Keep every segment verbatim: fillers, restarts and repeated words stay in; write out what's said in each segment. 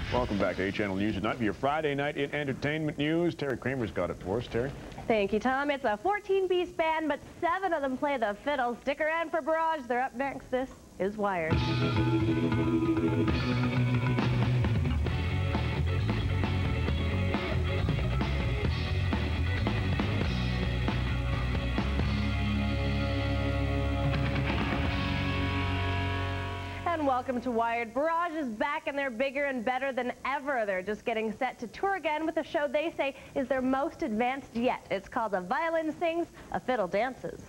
Welcome back to eight channel News tonight for your Friday night in entertainment news. Terry Kramer's got it for us. Terry? Thank you, Tom. It's a fourteen-piece band, but seven of them play the fiddle. Stick around for Barrage. They're up next. This is Wired. And welcome to Wired. Barrage is back and they're bigger and better than ever. They're just getting set to tour again with a show they say is their most advanced yet. It's called A Violin Sings, A Fiddle Dances.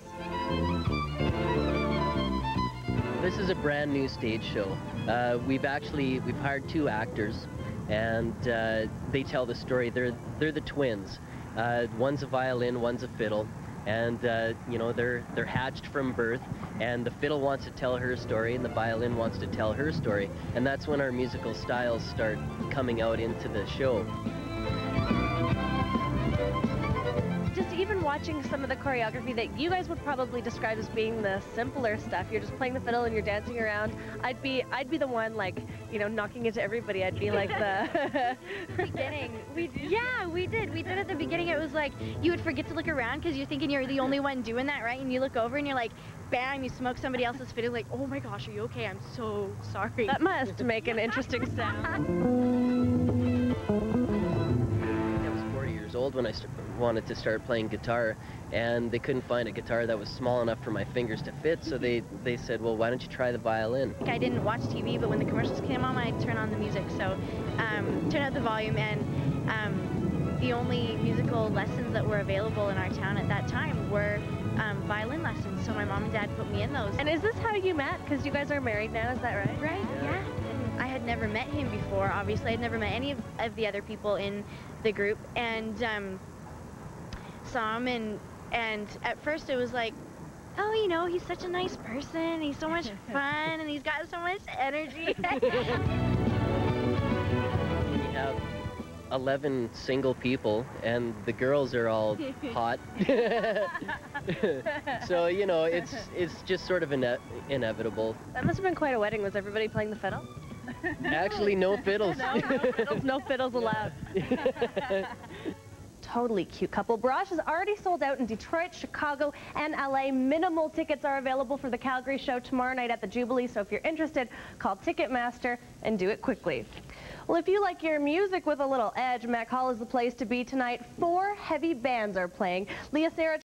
This is a brand new stage show. Uh, we've actually, we've hired two actors and uh, they tell the story. They're, they're the twins. Uh, one's a violin, one's a fiddle. And, uh, you know, they're, they're hatched from birth, and the fiddle wants to tell her story, and the violin wants to tell her story. And that's when our musical styles start coming out into the show. Just even watching some of the choreography that you guys would probably describe as being the simpler stuff. You're just playing the fiddle and you're dancing around. I'd be, I'd be the one, like, you know, knocking into everybody. I'd be like the... beginning. We did. Yeah, we did. We did at the beginning. It was like you would forget to look around because you're thinking you're the only one doing that, right? And you look over and you're like, bam, you smoke somebody else's fiddle. Like, oh my gosh, are you okay? I'm so sorry. That must make an interesting sound. I was forty years old when I wanted to start playing guitar, and they couldn't find a guitar that was small enough for my fingers to fit, so they, they said, well, why don't you try the violin? I didn't watch T V, but when the commercials came on, I'd turn on the music. So um, turn up the volume, and um, the only musical lessons that were available in our town at that time were um, violin lessons. So my mom and dad put me in those. And is this how you met? Because you guys are married now, is that right? Right, yeah. I had never met him before, obviously. I'd never met any of, of the other people in the group, and um, saw him, and, and at first it was like, oh, you know, he's such a nice person, he's so much fun, and he's got so much energy. We have eleven single people, and the girls are all hot. So, you know, it's, it's just sort of ine inevitable. That must have been quite a wedding. Was everybody playing the fiddle? Actually, no fiddles. No, no fiddles, no fiddles allowed. Totally cute couple. Barrage has already sold out in Detroit, Chicago, and L A. Minimal tickets are available for the Calgary show tomorrow night at the Jubilee, so if you're interested, call Ticketmaster and do it quickly. Well, if you like your music with a little edge, Mac Hall is the place to be tonight. Four heavy bands are playing. Leah Sarah